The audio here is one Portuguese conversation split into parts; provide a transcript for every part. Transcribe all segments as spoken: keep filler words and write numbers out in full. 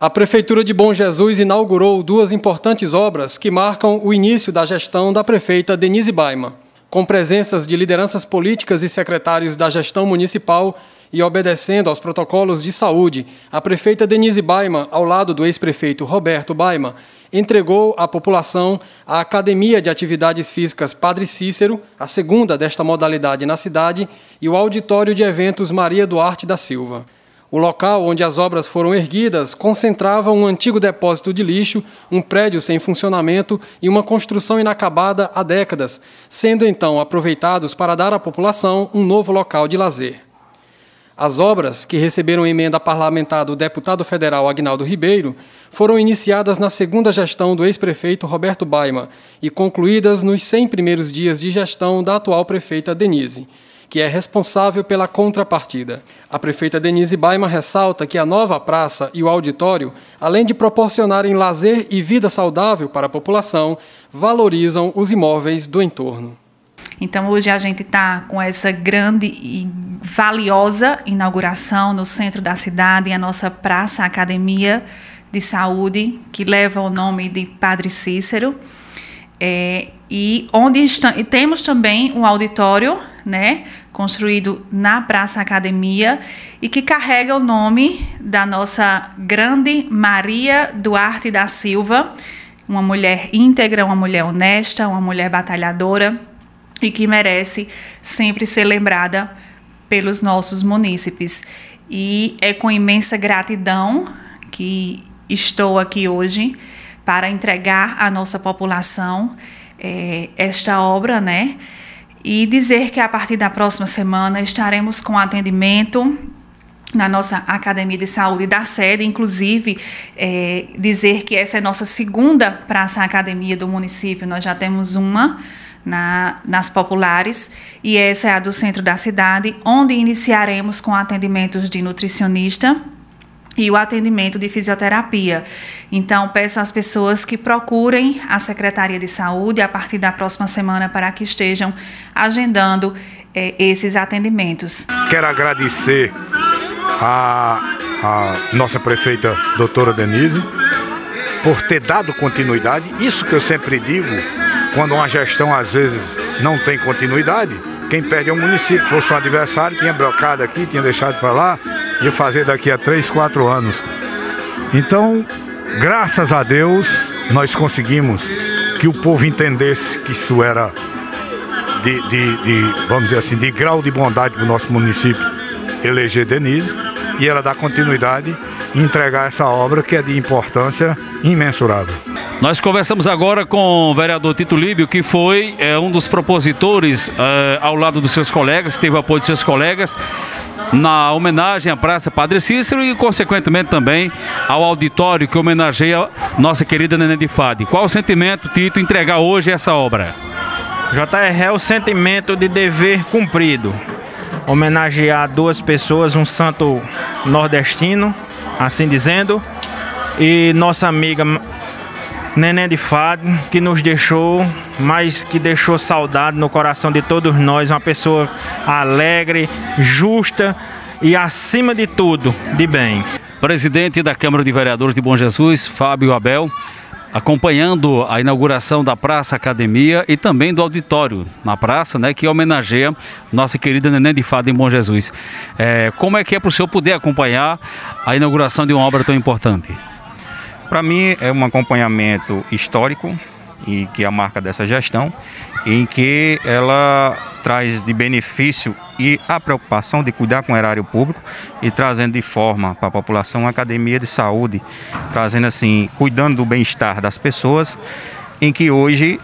A Prefeitura de Bom Jesus inaugurou duas importantes obras que marcam o início da gestão da prefeita Denise Baima. Com presenças de lideranças políticas e secretários da gestão municipal e obedecendo aos protocolos de saúde, a prefeita Denise Baima, ao lado do ex-prefeito Roberto Baima, entregou à população a Academia de Atividades Físicas Padre Cícero, a segunda desta modalidade na cidade, e o Auditório de Eventos Maria Duarte da Silva. O local onde as obras foram erguidas concentrava um antigo depósito de lixo, um prédio sem funcionamento e uma construção inacabada há décadas, sendo então aproveitados para dar à população um novo local de lazer. As obras, que receberam emenda parlamentar do deputado federal Aguinaldo Ribeiro, foram iniciadas na segunda gestão do ex-prefeito Roberto Baima e concluídas nos cem primeiros dias de gestão da atual prefeita Denise, que é responsável pela contrapartida. A prefeita Denise Baima ressalta que a nova praça e o auditório, além de proporcionarem lazer e vida saudável para a população, valorizam os imóveis do entorno. Então, hoje a gente está com essa grande e valiosa inauguração no centro da cidade, a nossa Praça Academia de Saúde, que leva o nome de Padre Cícero, é, e onde está, e temos também um auditório, né, construído na Praça Academia e que carrega o nome da nossa grande Maria Duarte da Silva, uma mulher íntegra, uma mulher honesta, uma mulher batalhadora e que merece sempre ser lembrada pelos nossos munícipes. E é com imensa gratidão que estou aqui hoje para entregar à nossa população é, esta obra, né? E dizer que a partir da próxima semana estaremos com atendimento na nossa Academia de Saúde da sede, inclusive é, dizer que essa é a nossa segunda Praça Academia do município. Nós já temos uma na, nas populares e essa é a do centro da cidade, onde iniciaremos com atendimentos de nutricionista e o atendimento de fisioterapia. Então, peço às pessoas que procurem a Secretaria de Saúde a partir da próxima semana para que estejam agendando eh, esses atendimentos. Quero agradecer a, a nossa prefeita, doutora Denise, por ter dado continuidade. Isso que eu sempre digo, quando uma gestão às vezes não tem continuidade, quem perde é o município. Se fosse um adversário, tinha brocado aqui, tinha deixado para lá, ia fazer daqui a três, quatro anos. Então, graças a Deus, nós conseguimos que o povo entendesse que isso era de, de, de vamos dizer assim, de grau de bondade para o nosso município eleger Denise, e ela dá continuidade e entregar essa obra que é de importância imensurável. Nós conversamos agora com o vereador Tito Líbio, que foi é, um dos propositores é, ao lado dos seus colegas, teve apoio de seus colegas, na homenagem à Praça Padre Cícero e, consequentemente, também ao auditório que homenageia nossa querida Neném de Fade. Qual o sentimento, Tito, entregar hoje essa obra? J R, é o sentimento de dever cumprido. Homenagear duas pessoas, um santo nordestino, assim dizendo, e nossa amiga Neném de Fade, que nos deixou, mas que deixou saudade no coração de todos nós, uma pessoa alegre, justa e, acima de tudo, de bem. Presidente da Câmara de Vereadores de Bom Jesus, Fábio Abel, acompanhando a inauguração da Praça Academia e também do auditório na praça, né, que homenageia nossa querida Neném de Fade em Bom Jesus. É, como é que é para o senhor poder acompanhar a inauguração de uma obra tão importante? Para mim é um acompanhamento histórico e que é a marca dessa gestão, em que ela traz de benefício e a preocupação de cuidar com o erário público e trazendo de forma para a população uma academia de saúde, trazendo assim, cuidando do bem-estar das pessoas, em que hoje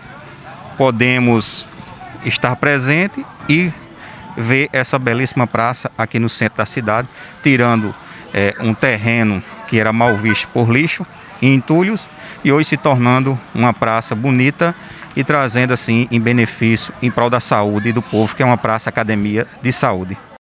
podemos estar presente e ver essa belíssima praça aqui no centro da cidade, tirando é, um terreno que era mal visto por lixo e entulhos, e hoje se tornando uma praça bonita e trazendo assim em benefício, em prol da saúde do povo, que é uma praça academia de saúde.